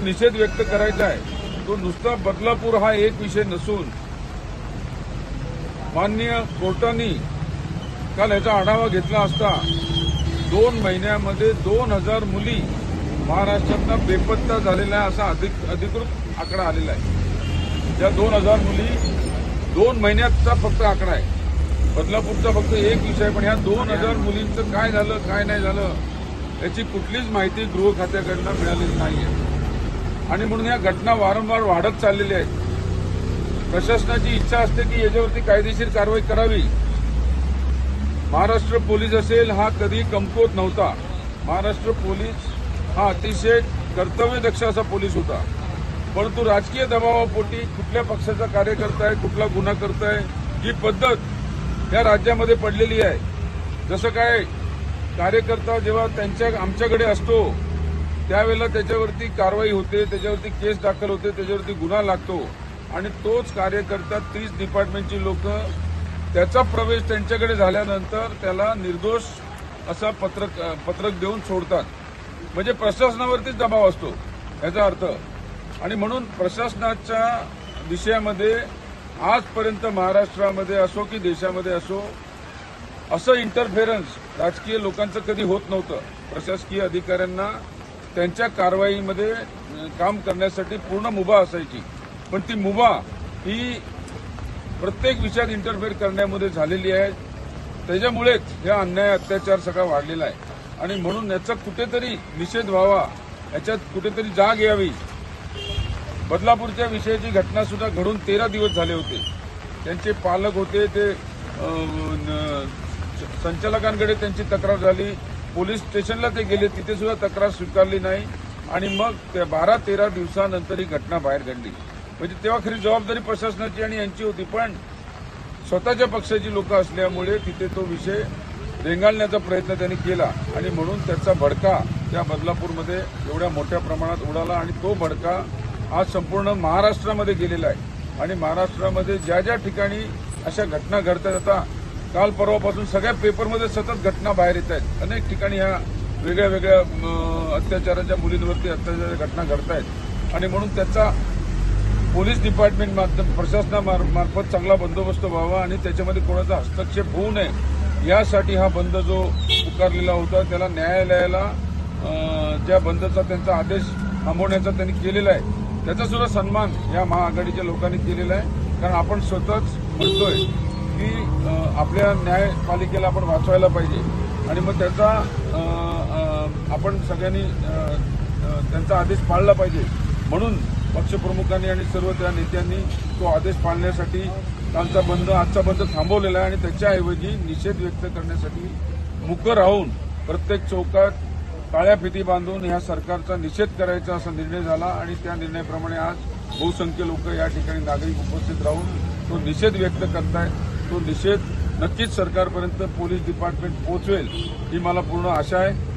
निषेध व्यक्त करायचा आहे तो नुसता बदलापूर हा एक विषय नसून माननीय कोर्टाने काल याचा आढावा घेतला असता 2 महिन्यामध्ये 2000 मुली महाराष्ट्रातनं बेपत्ता झालेल्या आहे असा अधिकृत आकडा आलेला आहे। या 2000 मुली 2 महिन्याचा फक्त आकडा आहे। बदलापूरचा फक्त एक विषय, पण या 2000 मुलींचं काय झालं काय नाही झालं याची कुठलीच माहिती गृह खात्याकडनं मिळालेली नाहीये आणि म्हणून या घटना वारंवार वाढत चाललेल्या आहेत। प्रशासनाची इच्छा असते की याच्यावरती कायदेशीर कारवाई करावी। महाराष्ट्र पोलीस असेल हा कधी कमकुवत नव्हता। महाराष्ट्र पोलीस हा अतिशय कर्तव्यदक्ष असा पोलीस होता, परंतु राजकीय दबावापोटी कुठल्या पक्षाचा कार्यकर्ता आहे कुठला गुन्हा करताय ही पद्धत या राज्यामध्ये पडलेली आहे। जसं काय कार्यकर्ता जेव्हा आमच्याकडे असतो त्यावेळेला त्याच्यावरती कारवाई होते, त्याच्यावरती केस दाखल होते, त्याच्यावरती गुन्हा लागतो आणि तोच कार्यकर्ता 30 डिपार्टमेंटची लोक त्याचा प्रवेश त्यांच्याकडे झाल्यानंतर त्याला निर्दोष असा पत्रक देऊन सोडतात। म्हणजे प्रशासनावरतीच दबाव असतो याचा अर्थ। आणि म्हणून प्रशासनाच्या विषयामध्ये आजपर्यंत महाराष्ट्रामध्ये असो की देशामध्ये असो असं इंटरफेरन्स राजकीय लोकांचं कधी होत नव्हतं। प्रशासकीय अधिकाऱ्यांना त्यांच्या कारवाईमध्ये काम करण्यासाठी पूर्ण मुभा असायची, पण ती मुभा ही प्रत्येक विषयात इंटरफेअर करण्यामध्ये झालेली आहे। त्याच्यामुळेच हा अन्याय अत्याचार सगळा वाढलेला आहे आणि म्हणून याचा कुठेतरी निषेध व्हावा, याच्यात कुठेतरी जाग यावी। बदलापूरच्या विषयाची घटना सुद्धा घडून 13 दिवस झाले होते। त्यांचे पालक होते ते संचालकांकडे त्यांची तक्रार झाली, पोलीस स्टेशनला ते गेले, तिथे सुद्धा तक्रार स्वीकारली नाही आणि मग 12-13 दिवसानंतर ही घटना बाहेर घडली। म्हणजे तेव्हा खरी जबाबदारी प्रशासनाची आणि यांची होती, पण स्वतःच्या पक्षाची लोक असल्यामुळे तिथे तो विषय रेंगाळण्याचा प्रयत्न त्यांनी केला आणि म्हणून त्याचा भडका त्या बदलापूरमध्ये एवढ्या मोठ्या प्रमाणात उडाला आणि तो भडका आज संपूर्ण महाराष्ट्रामध्ये गेलेला आहे। आणि महाराष्ट्रामध्ये ज्या ज्या ठिकाणी अशा घटना घडतात, आता काल परवापासून सगळ्या पेपरमध्ये सतत घटना बाहेर येत आहेत। अनेक ठिकाणी ह्या वेगळ्या वेगळ्या अत्याचाराच्या मुलींवरती अत्याचाराच्या घटना घडत आहेत आणि म्हणून त्याचा पोलीस डिपार्टमेंट प्रशासनामार्फत चांगला बंदोबस्त व्हावा आणि त्याच्यामध्ये कोणाचा हस्तक्षेप होऊ नये यासाठी हा बंद जो पुकारलेला होता त्याला न्यायालयाला ज्या बंदचा त्यांचा आदेश थांबवण्याचा त्यांनी केलेला आहे त्याचा सुद्धा सन्मान या महाआघाडीच्या लोकांनी केलेला आहे। कारण आपण स्वतःच म्हणतोय की आपल्या न्यायपालिकेला आपण वाचवायला पाहिजे आणि मग त्याचा आपण सगळ्यांनी त्यांचा आदेश पाळला पाहिजे। म्हणून पक्षप्रमुखांनी आणि सर्व त्या नेत्यांनी तो आदेश पाळण्यासाठी आजचा बंद थांबवलेला आहे आणि त्याच्याऐवजी निषेध व्यक्त करण्यासाठी मुकं राहून प्रत्येक चौकात काळ्या फिती बांधून ह्या सरकारचा निषेध करायचा असा निर्णय झाला आणि त्या निर्णयाप्रमाणे आज बहुसंख्य लोक या ठिकाणी नागरिक उपस्थित राहून तो निषेध व्यक्त करतायत। तो निषेध नक्कीच सरकारपर्यंत पोलीस डिपार्टमेंट पोहोचवेल ही मला पूर्ण आशा आहे।